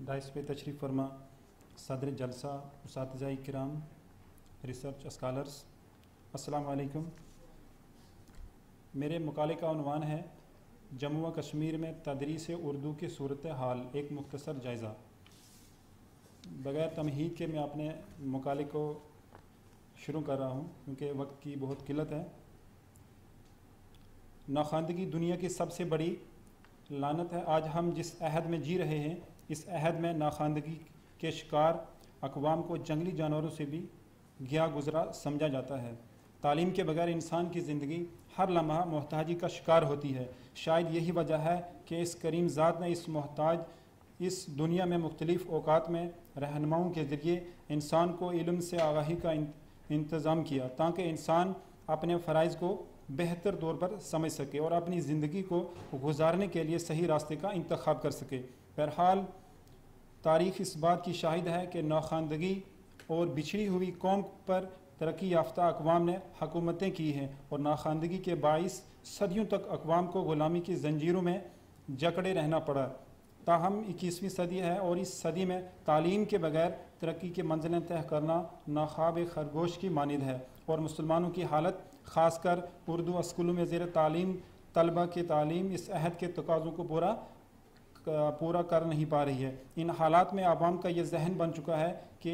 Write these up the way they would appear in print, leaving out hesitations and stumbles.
Dice पे तशरीफ़ फरमा सदर जलसा उसातिज़ा किराम रिसर्च स्कॉलर्स, अस्सलाम वालेकुम। मेरे मकाले का उन्वान है जम्मू व कश्मीर में तदरीस उर्दू की सूरत हाल, एक मुख्तसर जायज़ा। बग़ैर तमहीद के मैं अपने मकाले को शुरू कर रहा हूँ क्योंकि वक्त की बहुत किल्लत है। नाखानदगी दुनिया की सबसे बड़ी लानत है। आज हम जिस अहद में जी रहे हैं, इस अहद में नाखानदगी के शिकार अक़वाम को जंगली जानवरों से भी गया गुज़रा समझा जाता है। तालीम के बगैर इंसान की ज़िंदगी हर लम्हा मोहताजी का शिकार होती है। शायद यही वजह है कि इस करीम ज़ात ने इस मोहताज इस दुनिया में मुख्तलिफ़ औक़ात में रहनुमाओं के ज़रिए इंसान को इल्म से आगाही का इंतज़ाम किया ताकि इंसान अपने फ़राइज़ को बेहतर तौर पर समझ सके और अपनी ज़िंदगी को गुजारने के लिए सही रास्ते का इंतखाब कर सके। बहरहाल तारीख़ इस बात की शाहिद है कि नाखानदगी और बिछड़ी हुई कौम पर तरक्की याफ्ता अक़वाम ने हुकूमतें की हैं और नाखानदगी के बाइस सदियों तक अक़वाम को ग़ुलामी की जंजीरों में जकड़े रहना पड़ा। ताहम 21वीं सदी है और इस सदी में तालीम के बगैर तरक्की के मंजिलें तय करना नाख्वाब खरगोश की मानिंद है और मुसलमानों की हालत ख़ासकर उर्दू स्कूलों में ज़ेर तालीम तलबा की तालीम इस अहद के तकाज़ों को पूरा कर नहीं पा रही है। इन हालात में आवाम का ये जहन बन चुका है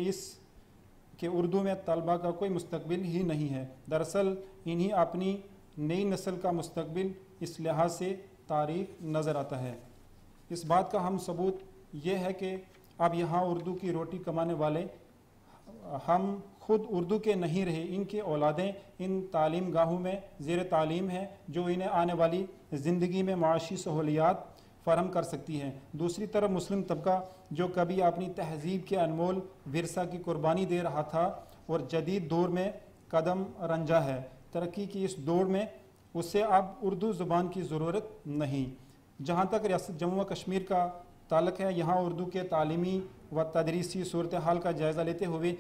कि उर्दू में तलबा का कोई मुस्तकबिल ही नहीं है। दरअसल इन्हीं अपनी नई नस्ल का मुस्तकबिल इस लिहाज से तारीख नज़र आता है। इस बात का हम सबूत ये है कि अब यहाँ उर्दू की रोटी कमाने वाले हम खुद उर्दू के नहीं रहे, इनके औलादें इन तालीम गाहों में ज़ेर तालीम हैं जो इन्हें आने वाली ज़िंदगी में माशी सहूलियात फ़राहम कर सकती हैं। दूसरी तरफ मुस्लिम तबका जो कभी अपनी तहज़ीब के अनमोल विरसा की कुर्बानी दे रहा था और जदीद दौर में कदम रंजा है, तरक्की की इस दौड़ में उसे अब उर्दू ज़ुबान की ज़रूरत नहीं। जहाँ तक रियासत जम्मू व कश्मीर का ताल्लुक़ है, यहाँ उर्दू के तालीमी व तदरीसी सूरत हाल का जायज़ा लेते हुए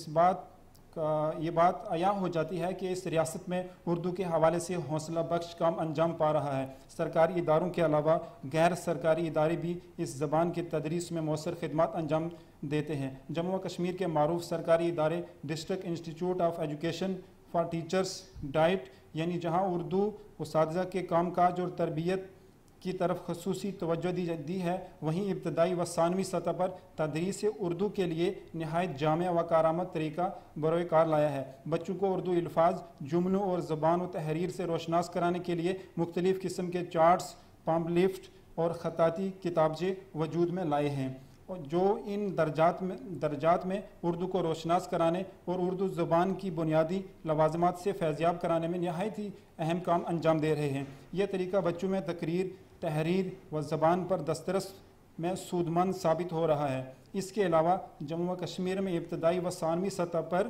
ये बात आया हो जाती है कि इस रियासत में उर्दू के हवाले से हौसला बख्श काम अंजाम पा रहा है। सरकारी इदारों के अलावा गैर सरकारी इदारे भी इस ज़बान की तदरीस में मौसर खिदमत अंजाम देते हैं। जम्मू व कश्मीर के मारूफ सरकारी इदारे district institute of education for teachers DIET यानी जहाँ उर्दू उसातिज़ा के काम काज और तरबियत की तरफ खसूसी तवज्जो दी है, वहीं इब्तदाई व सानवी सतह पर तदरीस उर्दू के लिए नहायत जामे व कारामद तरीका बरोए कार लाया है। बच्चों को उर्दू अल्फाज, जुमलों और ज़बान व तहरीर से रोशनास कराने के लिए मुख्तलिफ़ किस्म के चार्ट्स, पम्पलेट और ख़ताती किताबचे वजूद में लाए हैं और जो इन दर्जात में उर्दू को रोशनास कराने और उर्दू ज़ुबान की बुनियादी लवाज़मात से फैज़याब कराने में नहायत ही अहम काम अंजाम दे रहे हैं। यह तरीका बच्चों में तकरीर, तहरीर व ज़बान पर दस्तरस में सूदमंद साबित हो रहा है। इसके अलावा जम्मू व कश्मीर में इब्तदाई व सानवी सतह पर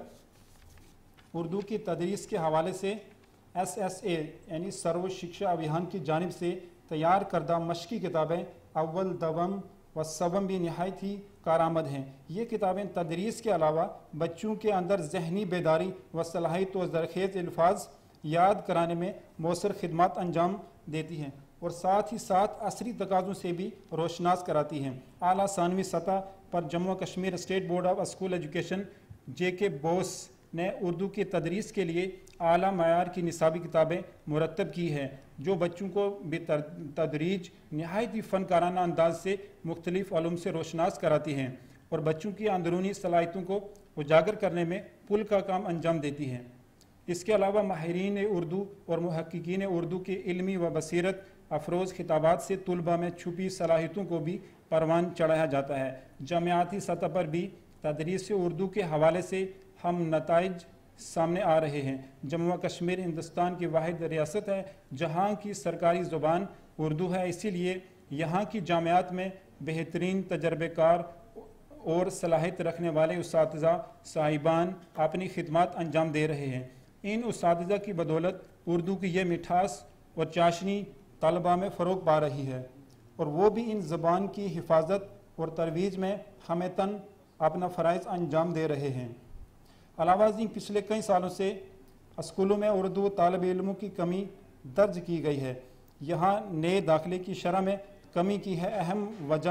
उर्दू की तदरीस के हवाले से SSA यानी सर्व शिक्षा अभियान की जानिब से तैयार करदा मशक़ी किताबें अव्वल, दवम व सबम भी नहायत ही कारामद हैं। ये किताबें तदरीस के अलावा बच्चों के अंदर ज़हनी बेदारी व सलाहियत व ज़रख़ेज़ अल्फाज याद कराने में मौसर खिदमत अंजाम देती हैं और साथ ही साथ असरी तकाज़ों से भी रोशनास कराती हैं। आला सानवी सतह पर जम्मू व Kashmir state board of school education JK BOSE ने उर्दू की तदरीस के लिए आला मयार की निसाबी किताबें मुरतब की हैं जो बच्चों को बेतदरीज नहायत ही फ़नकाराना अंदाज से मुख्तलिफ़ उलूम से रोशनास कराती हैं और बच्चों की अंदरूनी सलाहियतों को उजागर करने में पुल का काम अंजाम देती हैं। इसके अलावा माहिरीन उर्दू और मुहक्किकीन उर्दू की इल्मी व बसीरत अफरोज़ खिताबात से तुलबा में छुपी सलाहियतों को भी परवान चढ़ाया जाता है। जामियाती सतह पर भी तदरीस उर्दू के हवाले से हम नताइज सामने आ रहे हैं। जम्मू व कश्मीर हिंदुस्तान की वाहिद रियासत है जहाँ की सरकारी ज़ुबान उर्दू है, इसीलिए यहाँ की जामियात में बेहतरीन तजर्बेकार और सलाहियत रखने वाले उसातिज़ा साहिबान अपनी खिदमत अंजाम दे रहे हैं। इन उसातिज़ा की बदौलत उर्दू की यह मिठास और चाशनी तलबा में फ़रोग़ पा रही है और वो भी इन ज़बान की हिफाजत और तरवीज में हमेतन अपना फ़राइज़ अंजाम दे रहे हैं। अलावा पिछले कई सालों से स्कूलों में उर्दू तालिब इल्मों की कमी दर्ज की गई है। यहाँ नए दाखिले की शरह में कमी की है अहम वजह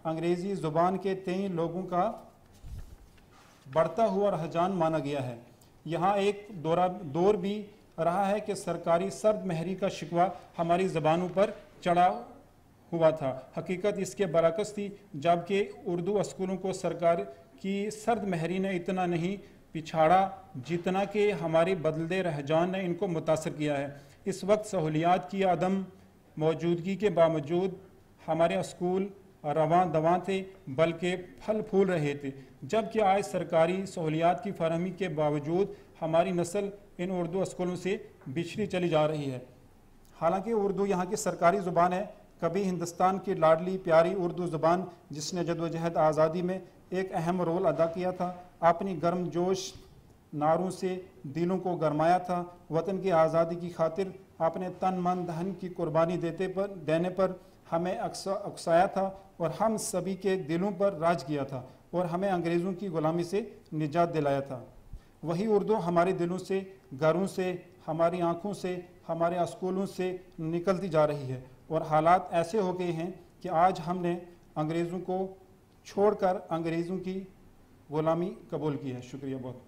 انگریزی زبان کے تئیں لوگوں کا بڑھتا ہوا رجحان مانا گیا ہے۔ یہاں ایک دور بھی رہا ہے کہ سرکاری سرد مہری کا شکوہ ہماری زبانوں پر چڑھا ہوا تھا۔ حقیقت اس کے برعکس تھی، جبکہ اردو اسکولوں کو سرکار کی سرد مہری نے اتنا نہیں پچھاڑا جتنا کہ ہماری بدلتے رجحان نے ان کو متاثر کیا ہے۔ اس وقت سہولیات کی عدم موجودگی کے باوجود ہمارے اسکول رواں دواں تھے، بلکہ پھل پھول رہے تھے، جبکہ آج سرکاری سہولیات کی فراہمی کے باوجود ہماری نسل ان اردو اسکولوں سے بچھڑی چلی جا رہی ہے۔ حالانکہ اردو یہاں کی سرکاری زبان ہے، کبھی ہندوستان کی لاڈلی پیاری اردو زبان جس نے جدوجہد آزادی میں ایک اہم رول ادا کیا تھا، اپنی گرم جوش نعروں سے دلوں کو گرمایا تھا، وطن کی آزادی کی خاطر اپنے تن من دھن کی قربانی دینے پر ہمیں اکسایا تھا اور ہم سبھی کے دلوں پر راج کیا تھا اور ہمیں انگریزوں کی غلامی سے نجات دلایا تھا۔ وہی اردو ہمارے دلوں سے، گھروں سے، ہماری آنکھوں سے، ہمارے اسکولوں سے نکلتی جا رہی ہے، اور حالات ایسے ہو گئے ہیں کہ آج ہم نے انگریزوں کو چھوڑ کر انگریزوں کی غلامی قبول کی ہے۔ شکریہ بہت۔